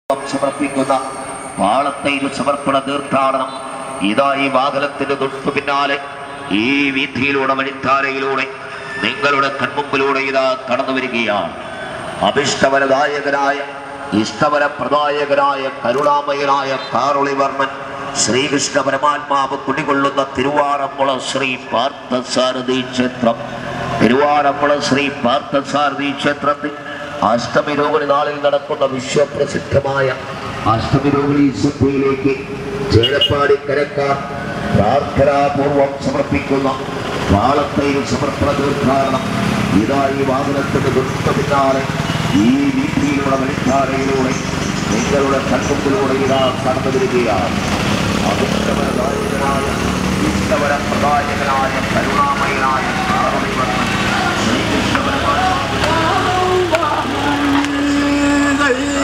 സമർപ്പിക്കുന്ന പാളത്തൈര് സമർപ്പണ തീർത്ഥാടനം ഇതാ ഈ വാഹനത്തിന്റെ തൊട്ടു പിന്നാലെ ഈ വീഥിയിലൂടെ വഴിത്താരയിലൂടെ നിങ്ങളുടെ കൺമുമ്പിലൂടെ ഇതാ കടന്നു വരികയാണ്. അഭിഷ്ടവരദായകനായ ഇഷ്ടവരപ്രദായകനായ കരുണാമയനായ കാറുളിവർമ്മൻ ശ്രീകൃഷ്ണ പരമാത്മാവ് കുടികൊള്ളുന്ന തിരുവാറന്മുള ശ്രീ പാർത്ഥസാരഥി ക്ഷേത്രം. തിരുവാറന്മുള ശ്രീ പാർത്ഥസാരഥി ക്ഷേത്രത്തിൽ അഷ്ടമി രോഹിണി നാളിൽ നടക്കുന്ന വിശ്വപ്രസിദ്ധമായ അഷ്ടമി രോഹിണി സഭയിലേക്ക് ചേലപ്പാടി കരക്കാർ പ്രാർത്ഥനാപൂർവം സമർപ്പിക്കുന്ന പാളത്തൈര് സമർപ്പണ തീർത്ഥാടനം ഇതാ ഈ വാഹനത്തിന് തൊട്ടു പിന്നാലെ ഈ വീഥിയിലുള്ള വഴിത്താരയിലൂടെ നിങ്ങളുടെ കൺമുമ്പിലൂടെ ഇതാ കടന്നു വരികയാണ്. അഭിഷ്ടവരദായകനായ ഇഷ്ടവരപ്രദായകനായ കരുണാമയനായ ശ്രീകൃഷ്ണ പരമാത്മാവ്